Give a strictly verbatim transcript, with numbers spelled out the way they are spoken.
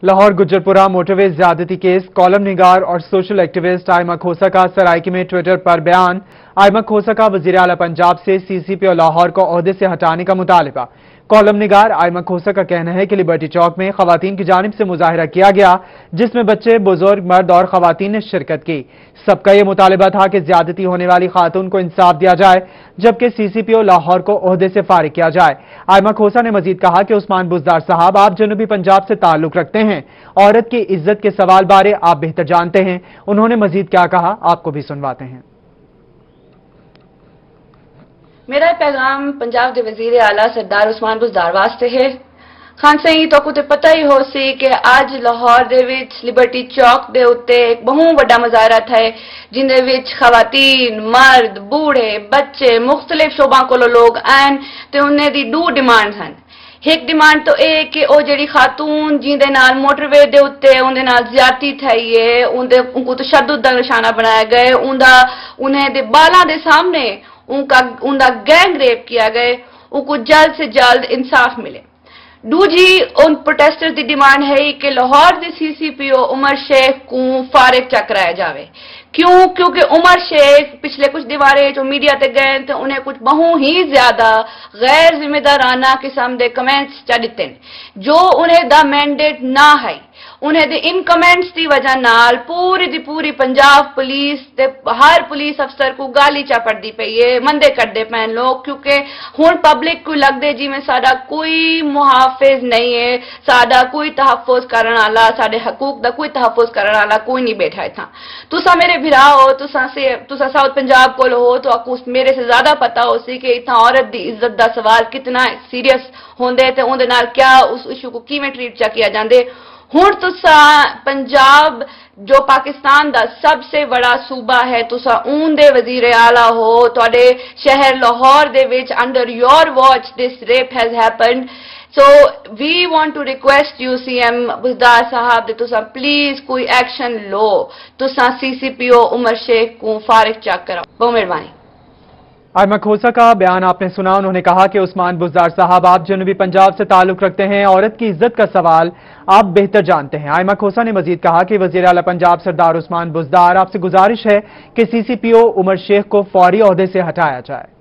Lahore Gujjarpura motorway ज्यादती case column निगार और सोशल एक्टिविस्ट आयमा खोसा का सराइकी में ट्विटर पर बयान। आयमा खोसा का वजीर आला पंजाब से सी सी पी ओ लाहौर को ओहदे से हटाने का मुतालिबा। कॉलम निगार आयमा खोसा का कहना है कि लिबर्टी चौक में खवातीन की जानिब से मुजाहिरा किया गया, जिसमें बच्चे, बुजुर्ग, मर्द और खवातीन ने शिरकत की। सबका यह मुतालिबा था कि ज्यादती होने वाली खातून को इंसाफ दिया जाए, जबकि सी सी पी ओ लाहौर को ओहदे से फारिग किया जाए। आयमा खोसा ने मजीद कहा कि उस्मान बुज़दार साहब आप जनूबी पंजाब से ताल्लुक रखते हैं, औरत की इज्जत के सवाल बारे आप बेहतर जानते हैं। उन्होंने मजीद क्या कहा, आपको भी सुनवाते हैं। मेरा पैगाम पंजाब के वजीर आला सरदार उस्मान बुज़दार वास्ते है। खान सही तो कुछ पता ही हो सी कि आज लाहौर दे विच लिबर्टी चौक दे उत्ते एक बहुत बड़ा मुजाहरा था, जिंदे विच खवातीन, मर्द, बूढ़े, बच्चे, मुख्तलिफ शोबां कोलों लोग आन ते उन्हें दी दो डिमांड हैं। एक डिमांड तो ये कि ओ जड़ी खातून जिंदे नाल मोटरवे दे उत्ते उनदे नाल ज्यादती थई है, उनदे उनको तशद्दुद दा निशाना बनाया गया, उनदा उन्हें दे बालां दे सामने उनका उनका गैंग रेप किया गया, उनको जल्द से जल्द इंसाफ मिले। दूजी उन प्रोटेस्टर्स की डिमांड है कि लाहौर के C C P O Umar Sheikh को फारिग चा कराया जाए। क्यों? क्योंकि उमर शेख पिछले कुछ दीवारे जो मीडिया ते गए तो उन्हें कुछ बहुत ही ज्यादा गैर जिम्मेदाराना किस्म के कमेंट्स चा दिते, जो उन्हें दा मैंडेट ना है। उन्हें दे इन कमेंट्स की वजह नाल पूरी दी पूरी पंजाब पुलिस ते हर पुलिस अफसर को गाली चा पड़ती पई है, मंदे करते पैन लोग, क्योंकि हुण पब्लिक को लगदे जिवें साडा कोई मुहाफिज नहीं है, साडा कोई तहफ़्फ़ुज़ करन वाला, साडे हकूक दा कोई तहफ़्फ़ुज़ करन वाला कोई नहीं बैठा है था। तुसा मेरे भिरा हो, तुसा से तुसा साउथ पंजाब कोल हो, तो आपको मेरे से ज्यादा पता हो सी कि इतना औरत दी इज्जत दा सवाल कितना सीरियस होंदे ते उहदे नाल क्या उस इशू को किवें ट्रीट चा किया जांदे। हुण तुसा पंजाब जो पाकिस्तान दा सबसे बड़ा सूबा है, तुसा ऊन दे वजीर आला हो, तुहाडे शहर लाहौर दे विच under your watch this rape has happened. So we want to request you C M Buzdar साहब that तुसा प्लीज कोई एक्शन लो, तुसा C C P O Umar Sheikh को फारिग चेक कराओ। बहुत मेहरबानी। आयमा खोसा का बयान आपने सुना। उन्होंने कहा कि उस्मान बुज़दार साहब आप जनूबी पंजाब से ताल्लुक रखते हैं, औरत की इज्जत का सवाल आप बेहतर जानते हैं। आयमा खोसा ने मजीद कहा कि वजीर आला पंजाब सरदार उस्मान बुज़दार आपसे गुजारिश है कि C C P O Umar Sheikh को फौरी ओहदे से हटाया जाए।